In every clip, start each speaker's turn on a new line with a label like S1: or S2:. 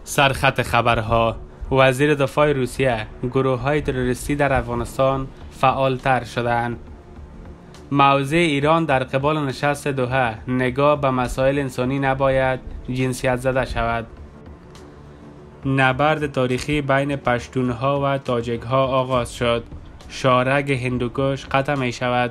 S1: سرخط خبرها: وزیر دفاع روسیه: گروه‌های تروریستی در افغانستان فعالتر شدند. موضع ایران در قبال نشست دوحه: نگاه به مسائل انسانی نباید جنسیت زده شود. نبرد تاریخی بین پشتونها و تاجکها آغاز شد. شارگ هندوکش قطع می شود.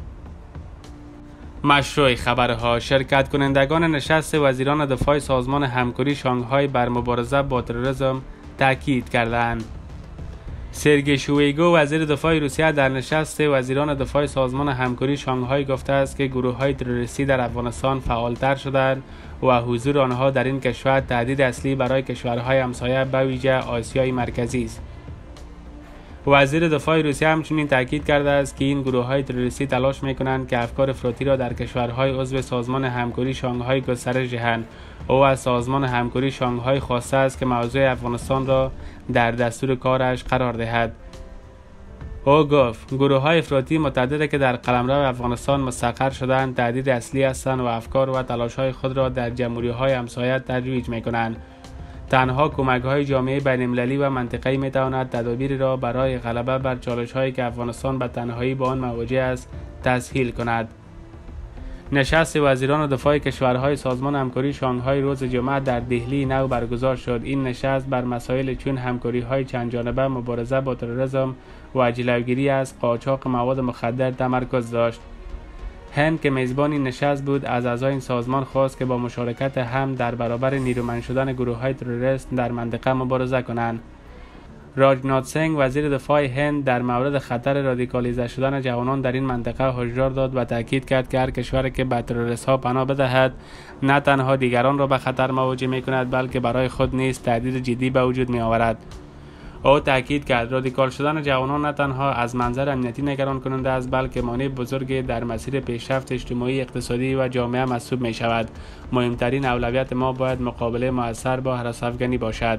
S1: مشروع خبرها: شرکت کنندگان نشست وزیران دفاع سازمان همکاری شانگهای بر مبارزه با تروریسم تاکید کردند. سرگئی شویگو وزیر دفاع روسیه در نشست وزیران دفاع سازمان همکاری شانگهای گفته است که گروه‌های تروریستی در افغانستان فعالتر شدند و حضور آنها در این کشور تهدید اصلی برای کشورهای همسایه به ویژه آسیای مرکزی است. وزیر دفاع روسیه همچنین تاکید کرده است که این گروه‌های تروریستی تلاش می‌کنند که افکار افراطی را در کشورهای عضو سازمان همکاری شانگهای گسترش دهند. او از سازمان همکاری شانگهای خواسته است که موضوع افغانستان را در دستور کارش قرار دهد. او گفت گروه‌های افراطی متعددی که در قلمرو افغانستان مستقر شدند تهدید اصلی هستند و افکار و تلاش‌های خود را در جمهوری‌های همسایه ترویج می‌کنند. تنها کمک‌های جامعه بین‌المللی و منطقه‌ای می‌تواند تدابیری را برای غلبه بر چالش‌هایی که افغانستان به تنهایی با آن مواجه است تسهیل کند. نشست وزیران دفاع کشورهای سازمان همکاری شانگهای روز جمعه در دهلی نو برگزار شد. این نشست بر مسائل چون همکاری‌های چندجانبه، مبارزه با تروریسم و جلوگیری از قاچاق مواد مخدر تمرکز داشت. هند که میزبان این نشست بود از اعضای این سازمان خواست که با مشارکت هم در برابر نیرومند شدن گروه‌های تروریست در منطقه مبارزه کنند. راجناتھ سینگ وزیر دفاع هند در مورد خطر رادیکالیزه شدن جوانان در این منطقه هشدار داد و تاکید کرد که هر کشوری که به تروریست‌ها پناه بدهد نه تنها دیگران را به خطر مواجه می‌کند بلکه برای خود نیز تهدید جدی به وجود می‌آورد. او تاکید کرد رادیکال شدن جوانان نه تنها از منظر امنیتی نگران کننده است بلکه مانع بزرگی در مسیر پیشرفت اجتماعی، اقتصادی و جامعه محسوب می شود. مهمترین اولویت ما باید مقابله مؤثر با هراس‌افکنی باشد.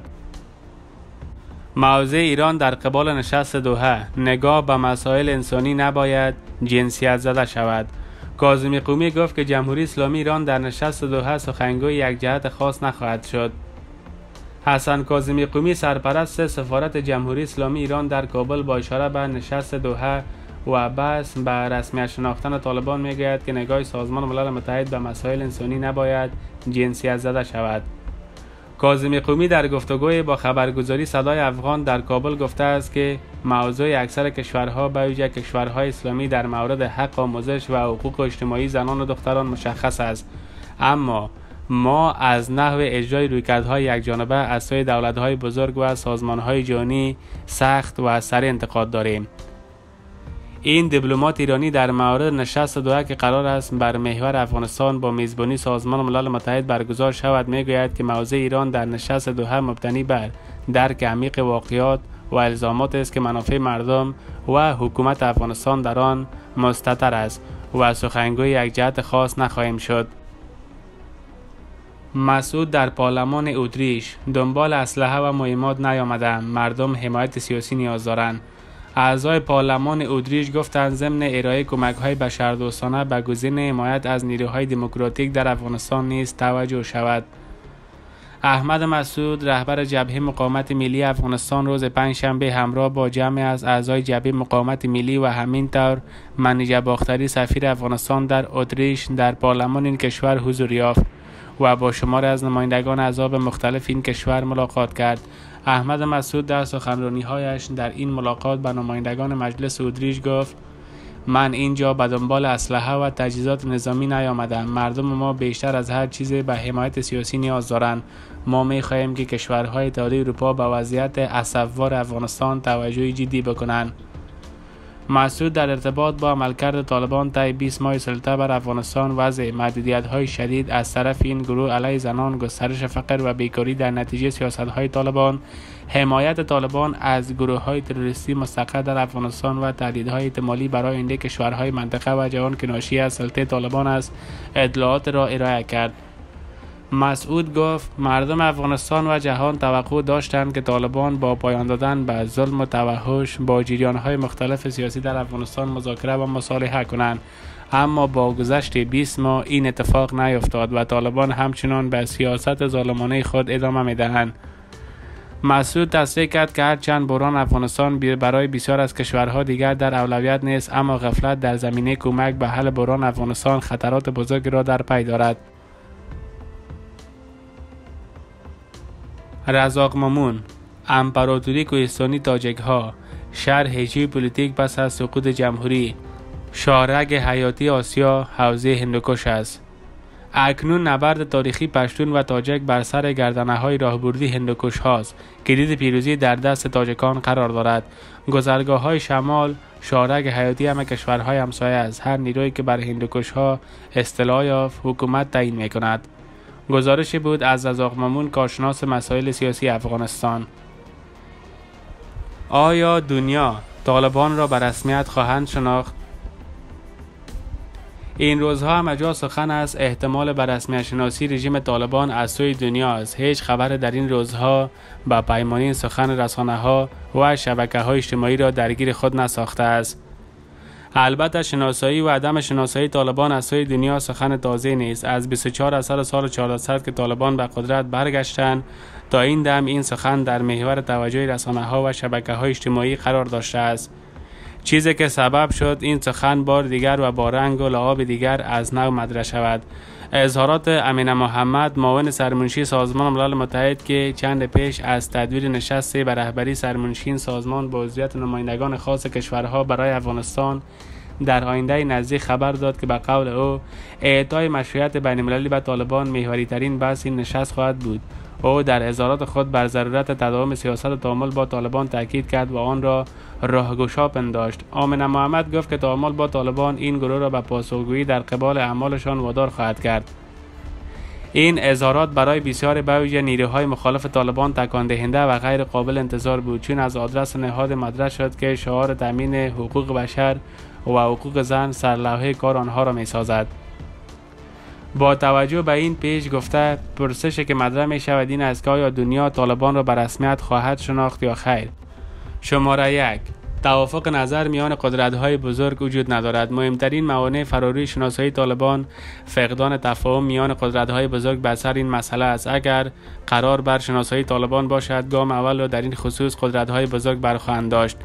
S1: موضع ایران در قبال نشست دوحه: نگاه به مسائل انسانی نباید جنسیت زده شود. کاظمی قومی گفت که جمهوری اسلامی ایران در نشست دوحه سخنگوی یک جهت خاص نخواهد شد. حسن کاظمی قومی سرپرست سفارت جمهوری اسلامی ایران در کابل با اشاره به نشست دوحه و بحث به رسمیت شناختن طالبان میگوید که نگاه سازمان ملل متحد به مسائل انسانی نباید جنسیت زده شود. کاظمی قومی در گفتگوی با خبرگزاری صدای افغان در کابل گفته است که موضوع اکثر کشورها به ویژه کشورهای اسلامی در مورد حق آموزش و حقوق اجتماعی زنان و دختران مشخص است، اما ما از نحو اجرای رویکردهای یکجانبه از سوی دولت‌های بزرگ و سازمان‌های جهانی سخت و سریع انتقاد داریم. این دیپلمات ایرانی در مورد نشست دوحه که قرار است بر محور افغانستان با میزبانی سازمان ملل متحد برگزار شود میگوید که موضع ایران در نشست دوحه مبتنی بر درک عمیق واقعیات و الزامات است که منافع مردم و حکومت افغانستان در آن مستتر است و سخنگوی یک جهت خاص نخواهیم شد. مسعود در پارلمان اتریش: دنبال اسلحه و مهمات نیامدم، مردم حمایت سیاسی نیاز دارند. اعضای پارلمان اتریش گفتند ضمن ارائه کمک‌های بشردوستانه به گزینه حمایت از نیروهای دموکراتیک در افغانستان نیز توجه شود. احمد مسعود رهبر جبهه مقاومت ملی افغانستان روز پنجشنبه همراه با جمعی از اعضای جبهه مقاومت ملی و همینطور منیژه باختری سفیر افغانستان در اتریش در پارلمان این کشور حضور یافت و با شماری از نمایندگان احزاب مختلف این کشور ملاقات کرد. احمد مسعود در سخنرانی‌هایش در این ملاقات با نمایندگان مجلس اتریش گفت: من اینجا به دنبال اسلحه و تجهیزات نظامی نیامدم. مردم ما بیشتر از هر چیز به حمایت سیاسی نیاز دارند. ما می‌خواهیم که کشورهای اتحادیه اروپا به وضعیت اسفبار افغانستان توجه جدی بکنند. مسعود در ارتباط با عملکرد طالبان طی 20 ماه سلطه بر افغانستان، وضع محدودیت‌های شدید از طرف این گروه علیه زنان، گسترش فقر و بیکاری در نتیجه سیاست‌های طالبان، حمایت طالبان از گروه‌های تروریستی مستقر در افغانستان و تهدیدهای احتمالی برای آینده کشورهای منطقه و جهان که ناشی از سلطه طالبان است، اطلاعات را ارائه کرد. مسعود گفت مردم افغانستان و جهان توقع داشتند که طالبان با پایان دادن به ظلم و توحش با جریان‌های مختلف سیاسی در افغانستان مذاکره و مصالحه کنند، اما با گذشت 20 ماه این اتفاق نیفتاد و طالبان همچنان به سیاست ظالمانه خود ادامه می‌دهند. مسعود تصریح کرد که هرچند بحران افغانستان برای بسیار از کشورها دیگر در اولویت نیست، اما غفلت در زمینه کمک به حل بحران افغانستان خطرات بزرگی را در پی دارد. رزاق مامون: امپراتوری کوهستانی تاجک ها، شرح ژئوپلیتیک پس از سقوط جمهوری. شاهرگ حیاتی آسیا حوزه هندوکش است. اکنون نبرد تاریخی پشتون و تاجک بر سر گردنه‌های راهبردی هندوکش هاست. کلید پیروزی در دست تاجکان قرار دارد. گذرگاه‌های شمال شاهرگ حیاتی همه کشورهای همسایه است. هر نیرویی که بر هندوکش ها اصطلاح یافت حکومت تعیین می‌کند. گزارشی بود از رزاق مامون، کارشناس مسائل سیاسی افغانستان. آیا دنیا طالبان را به رسمیت خواهند شناخت؟ این روزها همه جا سخن است احتمال به رسمیت شناسی رژیم طالبان از سوی دنیا است. هیچ خبر در این روزها با پیمانی سخن رسانه‌ها و شبکه‌های اجتماعی را درگیر خود نساخته است. البته شناسایی و عدم شناسایی طالبان از سوی دنیا سخن تازه نیست. از 24 اثر سال 1400 که طالبان به قدرت برگشتند تا این دم این سخن در محور توجه رسانه‌ها و شبکه‌های اجتماعی قرار داشته است، چیزی که سبب شد این سخن بار دیگر و با رنگ و لعاب دیگر از نو مطرح شود. اظهارات امین محمد، معاون سرمنشی سازمان ملل متحد که چند پیش از تدویر نشستی به رهبری سرمنشی سازمان با عضویت نمایندگان خاص کشورها برای افغانستان در آینده نزدیک خبر داد که به قول او اعطای مشروعیت بین‌المللی به طالبان محوری ترین بحث این نشست خواهد بود. او در اظهارات خود بر ضرورت تداوم سیاست تعامل با طالبان تاکید کرد و آن را راهگشا پنداشت. آمین محمد گفت که تعامل با طالبان این گروه را به پاسخگویی در قبال اعمالشان وادار خواهد کرد. این اظهارات برای بسیاری به ویژه نیروهای مخالف طالبان تکان دهنده و غیر قابل انتظار بود، چون از آدرس نهاد مطرح شد که شعار تامین حقوق بشر و حقوق زن سرلوحه کار آنها را می‌سازد. با توجه به این پیش گفته پرسشی که مطرح می شود این است که آیا دنیا طالبان را به رسمیت خواهد شناخت یا خیر؟ شماره 1. توافق نظر میان قدرت‌های بزرگ وجود ندارد. مهمترین موانع فراروی شناسایی طالبان فقدان تفاهم میان قدرت‌های بزرگ بر سر این مسئله است. اگر قرار بر شناسایی طالبان باشد، گام اول را در این خصوص قدرت‌های بزرگ برخواهند داشت.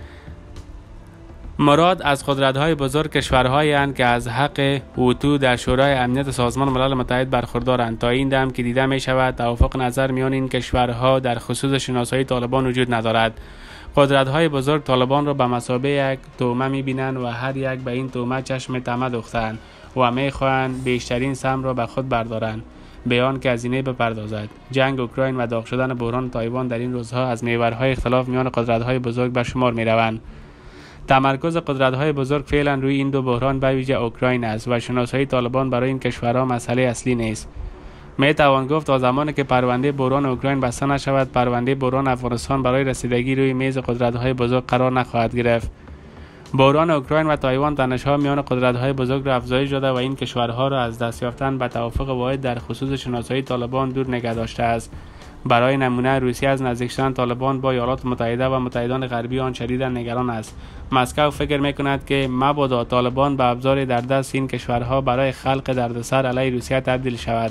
S1: مراد از قدرت‌های بزرگ کشورهایی اند که از حق وتو در شورای امنیت سازمان ملل متحد برخوردارند. تا این دم که دیده می شود توافق نظر میان این کشورها در خصوص شناسایی طالبان وجود ندارد. قدرت‌های بزرگ طالبان را به مثابه یک تومه می‌بینند و هر یک به این تومه چشم طمع دوختند و می‌خواهند بیشترین سهم را به خود بردارند، بیان که هزینه بپردازد. جنگ اوکراین و داغ شدن بحران تایوان در این روزها از محورهای اختلاف میان قدرت‌های بزرگ به شمار می‌روند. تمرکز قدرت‌های بزرگ فعلا روی این دو بحران به ویژه اوکراین است و شناسایی طالبان برای این کشورها مسئله اصلی نیست. می توان گفت تا زمانی که پرونده بحران اوکراین بسته نشود، پرونده بحران افغانستان برای رسیدگی روی میز قدرت‌های بزرگ قرار نخواهد گرفت. بحران اوکراین و تایوان تنش‌ها میان قدرت‌های بزرگ را افزایش داده و این کشورها را از دست یافتن به توافق واحد در خصوص شناسایی طالبان دور نگه داشته است. برای نمونه روسیه از نزدیک شدن طالبان با ایالات متحده و متحدان غربی آن شدیداً نگران است. مسکو فکر می‌کند که مبادا طالبان به ابزاری در دست این کشورها برای خلق دردسر علیه روسیه تبدیل شود.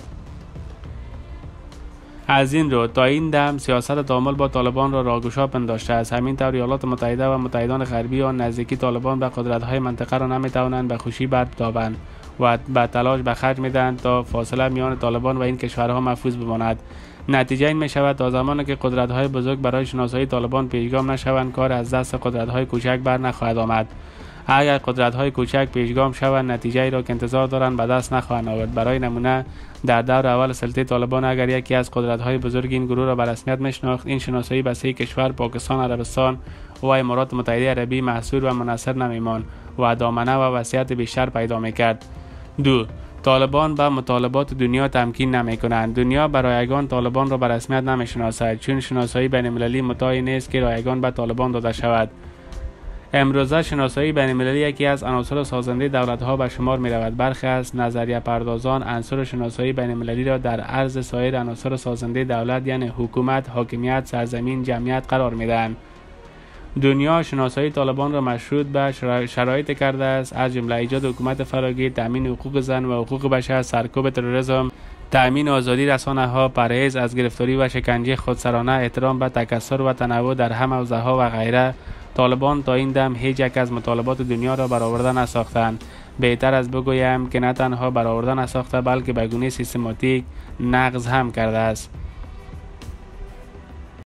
S1: از این رو تا این دم سیاست تعامل با طالبان را راهگشا پنداشته است. همینطور ایالات متحده و متحدان غربی آن نزدیکی طالبان به قدرت‌های منطقه را نمی‌توانند به خوشی برتابند و به تلاش به خرج می‌دهند تا فاصله میان طالبان و این کشورها محفوظ بماند. نتیجه این می‌شود تا زمانی که قدرت‌های بزرگ برای شناسایی طالبان پیشگام نشوند، کار از دست قدرت‌های کوچک بر نخواهد آمد. اگر قدرت‌های کوچک پیشگام شوند، نتیجه‌ای را که انتظار دارند به دست نخواهند آورد. برای نمونه در دور اول سلطه طالبان اگر یکی از قدرت‌های بزرگ این گروه را به رسمیت می‌شناخت، این شناسایی به 3 کشور پاکستان، عربستان و امارات متحده عربی محصور و منحصر نمی‌ماند و دامنه و وسعت بیشتر پیدا می‌کرد. 2. طالبان به مطالبات دنیا تمکین نمی‌کنند. دنیا به رایگان طالبان را به رسمیت نمی‌شناسد، چون شناسایی بین‌المللی متعی نیست که رایگان به طالبان داده شود. امروزه شناسایی بین‌المللی یکی از عناصر سازنده دولت‌ها به شمار می‌رود. برخی از نظریه پردازان عنصر شناسایی بین‌المللی را در عرض سایر عناصر سازنده دولت یعنی حکومت، حاکمیت، سرزمین، جمعیت قرار می‌دهند. دنیا شناسایی طالبان را مشروط به شرایط کرده است، از جمله ایجاد حکومت فراگیر، تامین حقوق زن و حقوق بشر، سرکوب تروریسم، تأمین آزادی رسانه‌ها، پرهیز از گرفتاری و شکنجه خودسرانه، احترام به تکثر و تنوع در همه حوزه‌ها و غیره. طالبان تا این دم هیچ یک از مطالبات دنیا را برآورده نساختند. بهتر از بگویم که نه تنها برآورده نساخته بلکه به گونه سیستماتیک نقض هم کرده است.